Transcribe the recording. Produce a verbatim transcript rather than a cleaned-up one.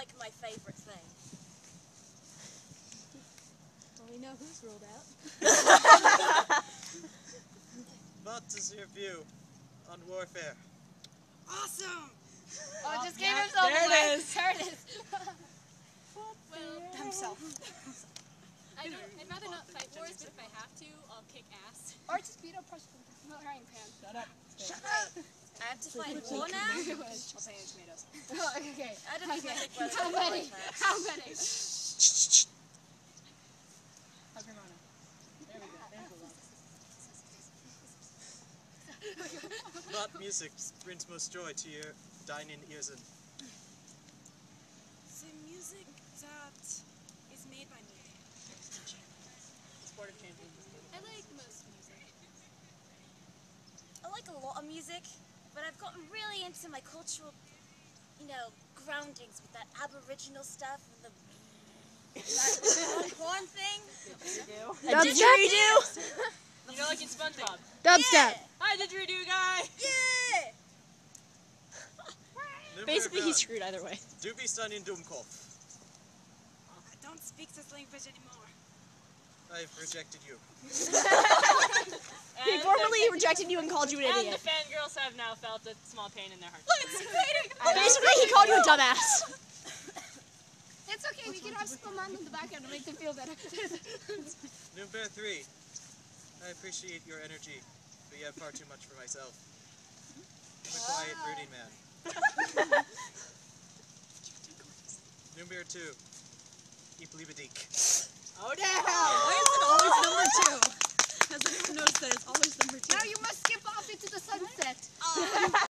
like my favorite thing. Well, we know who's ruled out. What is your view on warfare? Awesome! Oh, Oh, just yeah, gave himself there it away. is. There it is. Well, Himself. I don't, I'd rather not fight wars, but if I have to, I'll kick ass. Or just beat up Russian frying pan. Shut up. Shut up. I have to fight war now? I'll pay you tomatoes. Oh, okay. I didn't even think whether How to many? like that. How many? Hug your mama. There we go. There's the love. What music brings most joy to your dining ears? And The music that is made by me. Sportive changes. I like most music. I like a lot of music, but I've gotten really into my cultural, you know, groundings with that Aboriginal stuff and the that horn thing. Dubstep. Didgeridoo. You know, like in SpongeBob. Dubstep. Hi, didgeridoo guy! Yeah. Basically, he's screwed either way. Du bist ein Dummkopf. I don't speak this language anymore. I've rejected you. And Formerly the, rejected you and called you an and idiot. the fangirls have now felt a small pain in their hearts. Basically, he called you a dumbass. It's okay, we can have some on in the background to make them feel better. Number three. I appreciate your energy, but you have far too much for myself. I'm a quiet, brooding man. Number two. Iplibadik. Oh, damn! Why is it always number two? Has anyone noticed that it's always number two? Now you must skip off into the sunset.